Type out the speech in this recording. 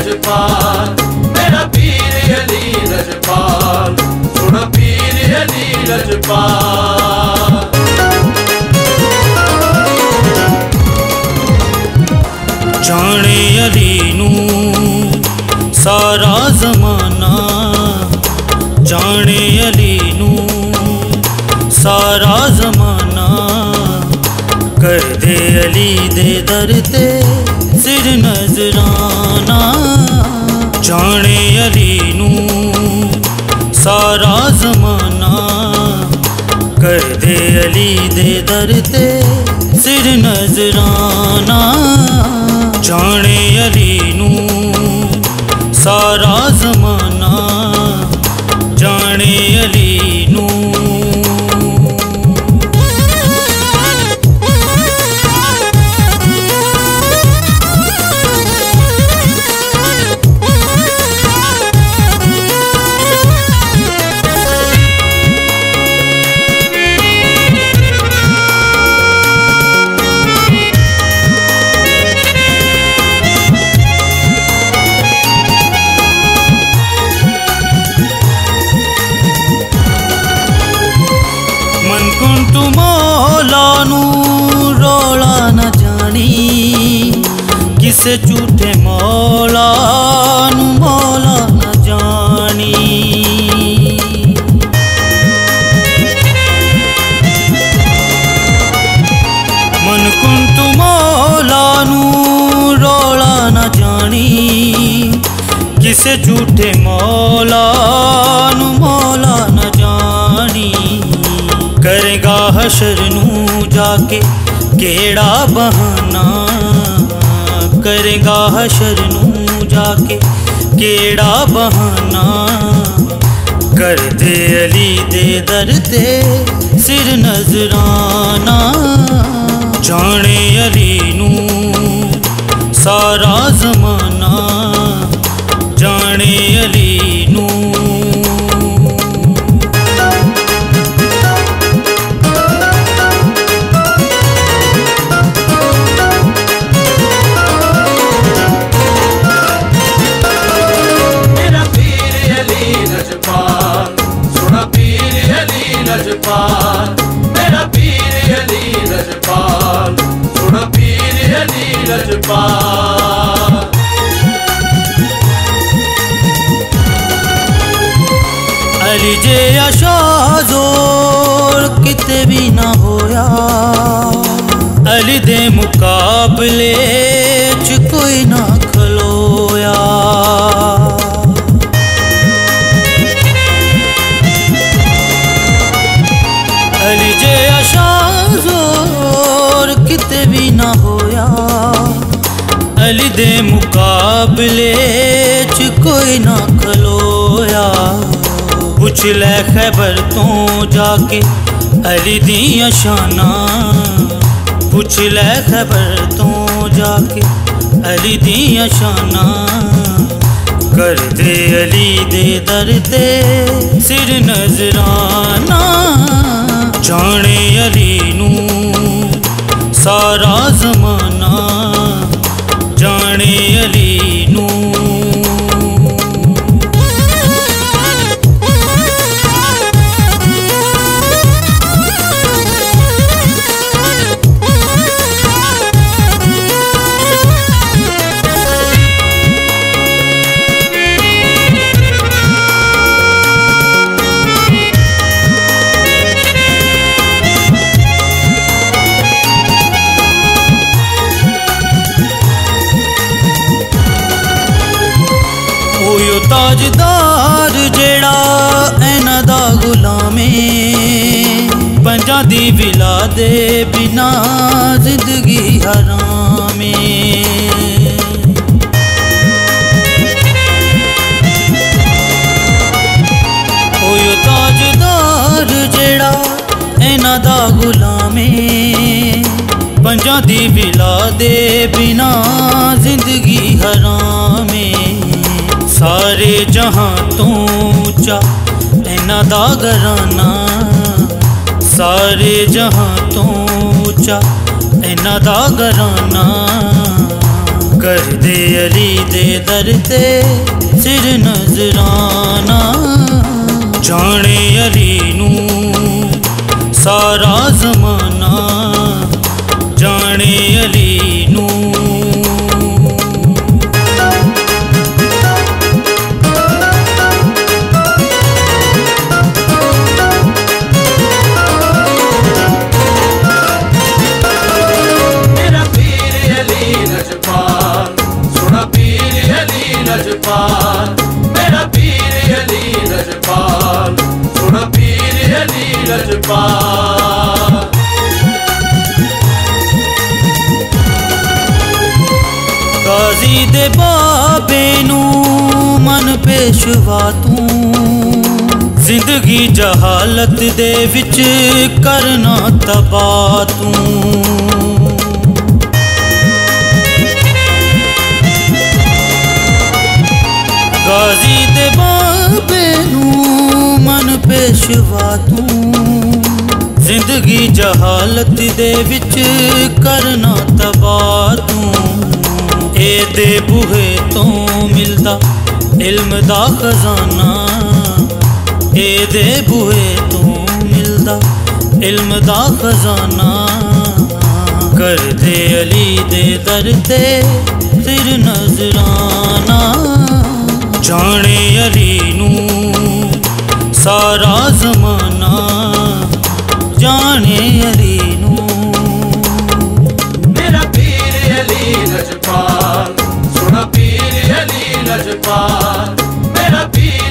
लजपाल, मेरा पीर अली लजपाल, सुन पीर अली लजपाल। जाने अली नू सारा जमाना, जाने अली नू सारा जमाना, कर दे अली दे दर ते सिर नजराना। जाने अली नू सारा जमाना, कर दे अली दे दर ते सिर नजराना। जाने अली नू सारा जमाना, जाने अली नू। रोला न जानी किसे झूठे मौला नू मौला न जानी। मन कुंतु मौला नू रोला न जानी किसे झूठे मौला नू मौला न जानी। करेगा हशर नू जाके केड़ा बहाना, करेगा हशर नू जाके केड़ा बहाना। कर दे अली दे दर ते सिर नजराना। जाने अली नू सारा जमाना, जाने अली नू। लजपाल, मेरा पीर अली लजपाल, सुन पीर अली लजपाल। अली जे आशाज़ोर किते भी ना होया, अली दे मुकाबले च कोई ना खलोया। अली जे आशाज़ोर किते भी ना होया, अली दे मुकाबले च कोई ना खलोया। पुछ लै खैबर तो जाके अली दियां शाना, पुछ लै खैबर तो जाके अली दियां शाना। कर दे अली दे दर ते सिर नजराना। जाने अली नू सारा जमाना, जाने अली नू। ताजदार जेड़ा ऐना दा गुलामे, पंजा दी विला दे बिना जिंदगी हरामे। ओयो ताजदार जेड़ा ऐना दा गुलामे, पंजा दी विला दे बिना जिंदगी हरामे। सारे जहां तो ऊंचा ऐना दा घराना, सारे जहां तो ऊंचा ऐना दा घराना। कर दे अली दे दर ते सिर नजराना। जाने अली नू सारा जमाना, जाने अली नू। मेरा पीर अली लजपाल, सुना पीर अली लजपाल। मेरा पीर अली लजपाल, सुना पीर अली लजपाल। काजी दे बाबे नू मन पेशवा तू, जिंदगी जहालत दे विच करना तबा तू। काजी दे बाबे नू मन पेशवा तू, जिंदगी जहालत दे विच करना तबा तू। एदे बूहे तो मिलदा इल्म दा खजाना, एदे बूहे तो मिलदा इल्म दा खजाना। कर दे अली दे दर ते सिर नजराना। जाने अली नू सारा जमाना, जाने अली नू। मेरा पीर अली लजपाल, सुना पीर अली लजपाल। मेरा पीर